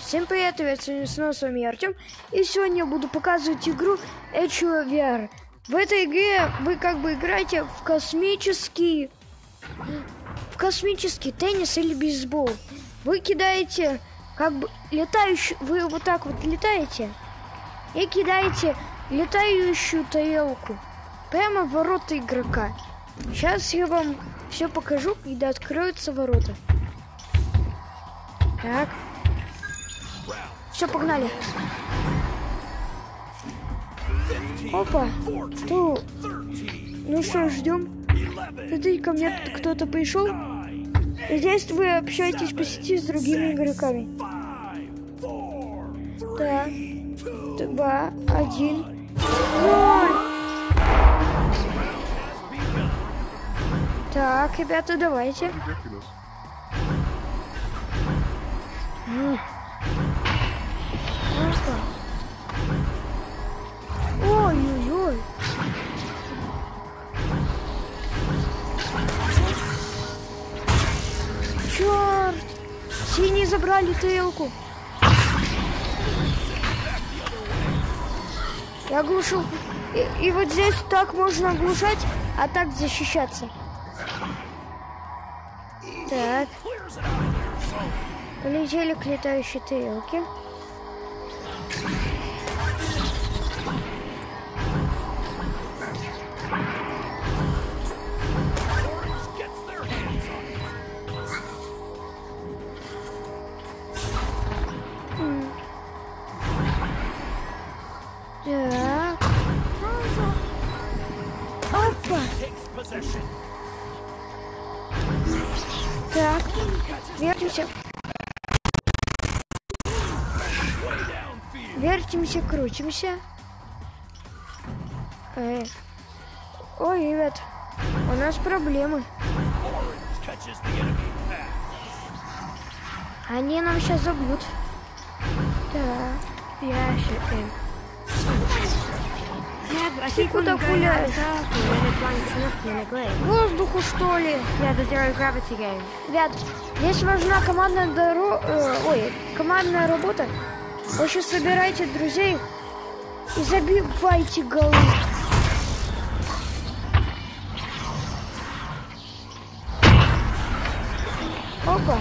Всем привет, снова с вами Артем. И сегодня я буду показывать игру Echo VR. В этой игре вы как бы играете в космический теннис или бейсбол. Вы кидаете как бы летающую, вы вот так вот летаете и кидаете летающую тарелку прямо в ворота игрока. Сейчас я вам все покажу, когда откроются ворота. Так. Все, погнали. Опа. Ту. Ну что, ждем. Смотрите, ко мне кто-то пришел. И здесь вы общаетесь по сети с другими игроками. Так. 2, 1, 0. Так, ребята, давайте. Ой-ой-ой. Черт! Синие забрали тарелку. Я оглушил. И вот здесь так можно оглушать, а так защищаться. Так. Полетели к летающей тарелке. Так. Опа. Так. Вертимся. Вертимся, крутимся. Ой, ребят, у нас проблемы. Они нам сейчас забьют. Так. Ты куда гуляешь? Воздуху, что ли? Ребят, здесь важна командная работа. Вы сейчас собирайте друзей и забивайте голы. Опа.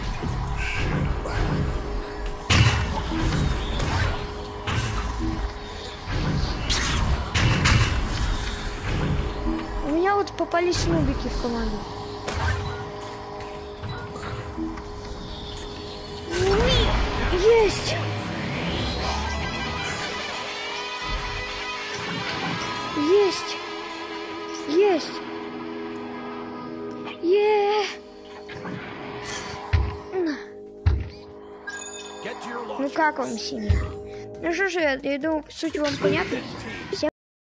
У меня вот попались нубики в команду. Есть! Есть! Есть! Ну как вам, синий? Ну что ж, я думаю, суть вам понятна.